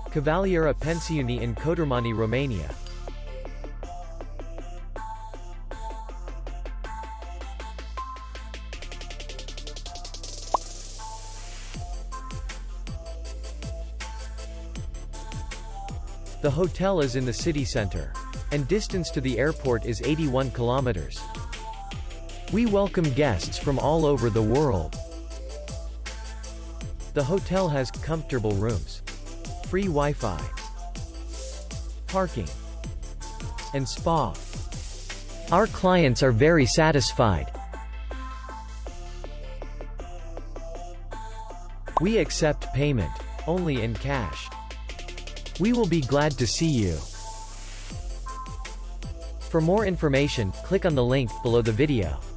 Kavalliera Pensiune in Cotormani, Romania. The hotel is in the city center, and distance to the airport is 81 kilometers. We welcome guests from all over the world. The hotel has comfortable rooms, free Wi-Fi, parking, and spa. Our clients are very satisfied. We accept payment only in cash. We will be glad to see you. For more information, click on the link below the video.